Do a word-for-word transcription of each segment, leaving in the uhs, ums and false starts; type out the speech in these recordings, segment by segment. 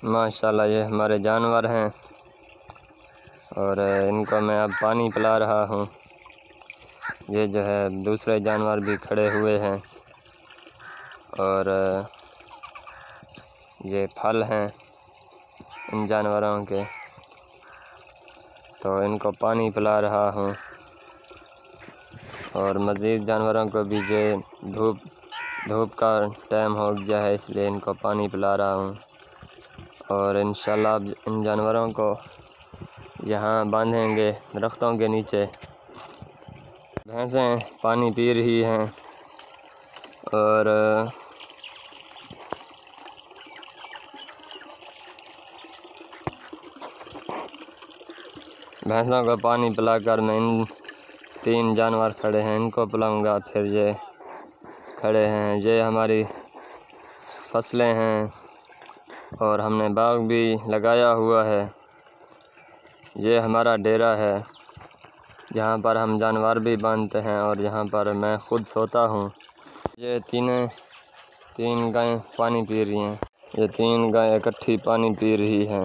ماشاءاللہ یہ ہمارے جانور ہیں اور ان کو میں اب پانی پلا رہا ہوں۔ یہ جو ہے دوسرے جانور بھی کھڑے ہوئے ہیں اور یہ پھل ہیں ان جانوروں کے، تو ان کو پانی پلا رہا ہوں۔ اور مزید جانوروں کو بھی جو دھوپ دھوپ کا ٹائم ہو گیا ہے، اس لیے ان کو پانی پلا رہا ہوں۔ اور انشاءاللہ اب ان جانوروں کو یہاں باندھیں گے درختوں کے نیچے۔ بھینسیں پانی پی رہی ہیں اور بھینسوں کو پانی پلا کر میں ان تین جانور کھڑے ہیں ان کو پلاؤں گا، پھر یہ کھڑے ہیں۔ یہ ہماری فصلیں ہیں اور ہم نے باغ بھی لگایا ہوا ہے۔ یہ ہمارا ڈیرا ہے جہاں پر ہم جانور بھی باندھتے ہیں اور یہاں پر میں خود سوتا ہوں۔ یہ تینیں تین گائیں پانی پی رہی ہیں، یہ تین گائیں اکٹھی پانی پی رہی ہیں۔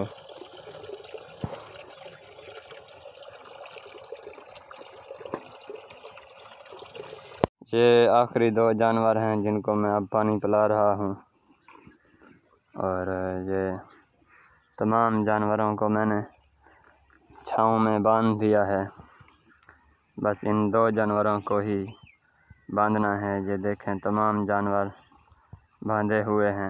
یہ آخری دو جانور ہیں جن کو میں اب پانی پلا رہا ہوں، اور یہ تمام جانوروں کو میں نے چھاؤں میں باندھ دیا ہے، بس ان دو جانوروں کو ہی باندھنا ہے۔ یہ دیکھیں تمام جانور باندھے ہوئے ہیں،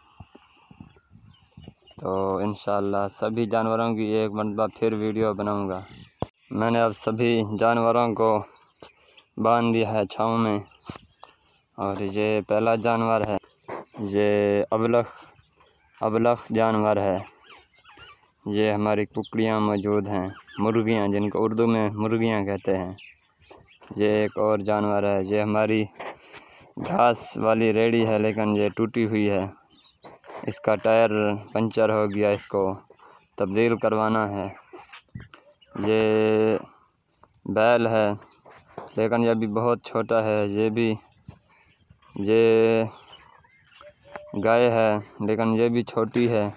تو انشاءاللہ سبھی جانوروں کی ایک مرتبہ پھر ویڈیو بناؤں گا۔ میں نے اب سبھی جانوروں کو باندھ دیا ہے چھاؤں میں، اور یہ پہلا جانور ہے، یہ ابلخ ابلخ جانور ہے۔ یہ ہماری ککڑیاں موجود ہیں، مرغیاں جن کو اردو میں مرغیاں کہتے ہیں۔ یہ ایک اور جانور ہے، یہ ہماری گھاس والی ریڑھی ہے لیکن یہ ٹوٹی ہوئی ہے، اس کا ٹائر پنچر ہو گیا، اس کو تبدیل کروانا ہے۔ یہ بیل ہے لیکن یہ بھی بہت چھوٹا ہے۔ یہ بھی یہ گائے ہے لیکن یہ بھی چھوٹی ہے۔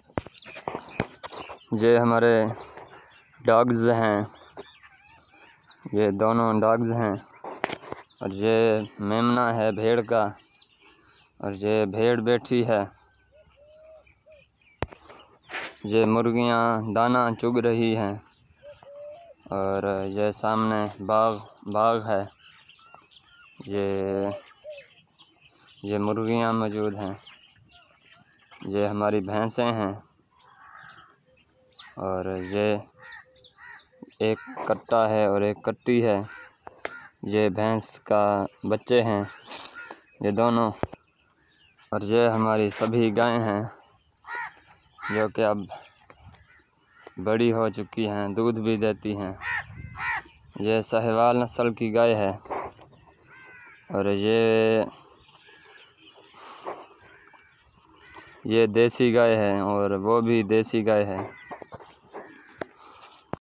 یہ ہمارے ڈاگز ہیں، یہ دونوں ڈاگز ہیں، اور یہ میمنہ ہے بھیڑ کا، اور یہ بھیڑ بیٹھی ہے۔ یہ مرغیاں دانہ چگ رہی ہیں، اور یہ سامنے باغ باغ ہے، یہ یہ مرغیاں موجود ہیں۔ یہ ہماری بھینسیں ہیں، اور یہ ایک کٹا ہے اور ایک کٹی ہے۔ یہ بھینس کا بچے ہیں یہ دونوں، اور یہ ہماری سبھی گائیں ہیں جو کہ اب بڑی ہو چکی ہیں، دودھ بھی دیتی ہیں۔ یہ ساہیوال نسل کی گائے ہے، اور یہ یہ دیسی گائے ہے، اور وہ بھی دیسی گائے ہے۔